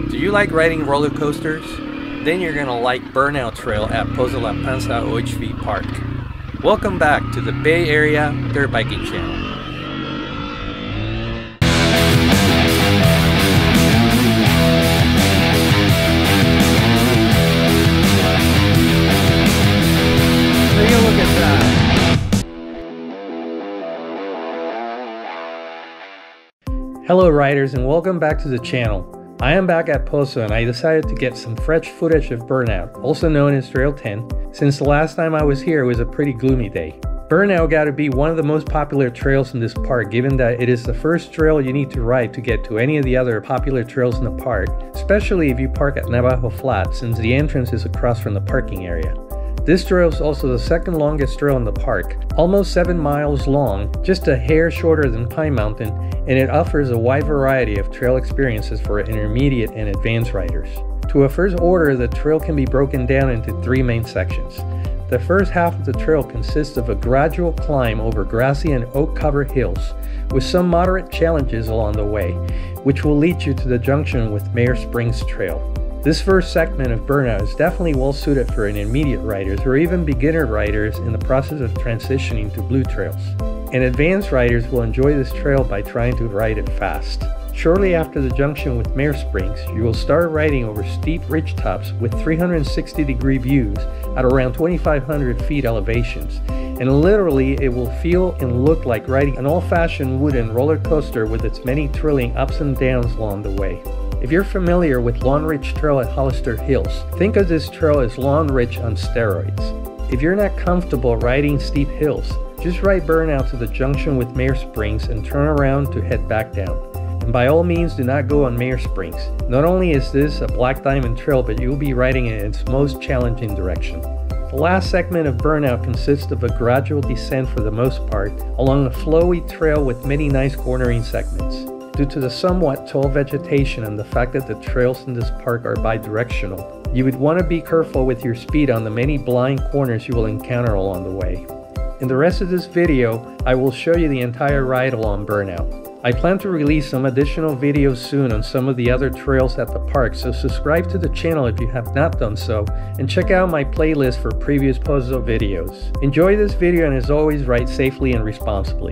Do you like riding roller coasters? Then you're gonna like Burnout Trail at Pozo La Panza OHV Park. Welcome back to the Bay Area Dirt Biking Channel. Take a look at that. Hello riders and welcome back to the channel. I am back at Pozo and I decided to get some fresh footage of Burnout, also known as Trail 10, since the last time I was here it was a pretty gloomy day. Burnout got to be one of the most popular trails in this park, given that it is the first trail you need to ride to get to any of the other popular trails in the park, especially if you park at Navajo Flat, since the entrance is across from the parking area. This trail is also the second longest trail in the park, almost 7 miles long, just a hair shorter than Pine Mountain, and it offers a wide variety of trail experiences for intermediate and advanced riders. To a first order, the trail can be broken down into 3 main sections. The first half of the trail consists of a gradual climb over grassy and oak-covered hills, with some moderate challenges along the way, which will lead you to the junction with Mare Springs Trail. This first segment of Burnout is definitely well suited for intermediate riders or even beginner riders in the process of transitioning to blue trails. And advanced riders will enjoy this trail by trying to ride it fast. Shortly after the junction with Mare Springs, you will start riding over steep ridge tops with 360-degree views at around 2,500 feet elevations. And literally, it will feel and look like riding an old-fashioned wooden roller coaster with its many thrilling ups and downs along the way. If you're familiar with Lawn Ridge Trail at Hollister Hills, think of this trail as Lawn Ridge on steroids. If you're not comfortable riding steep hills, just ride Burnout to the junction with Mare Springs and turn around to head back down. And by all means, do not go on Mare Springs. Not only is this a black diamond trail, but you'll be riding in its most challenging direction. The last segment of Burnout consists of a gradual descent for the most part, along a flowy trail with many nice cornering segments. Due to the somewhat tall vegetation and the fact that the trails in this park are bi-directional, you would want to be careful with your speed on the many blind corners you will encounter along the way. In the rest of this video, I will show you the entire ride along Burnout. I plan to release some additional videos soon on some of the other trails at the park, so subscribe to the channel if you have not done so, and check out my playlist for previous Pozo videos. Enjoy this video and as always, ride safely and responsibly.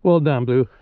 Well done, Blue.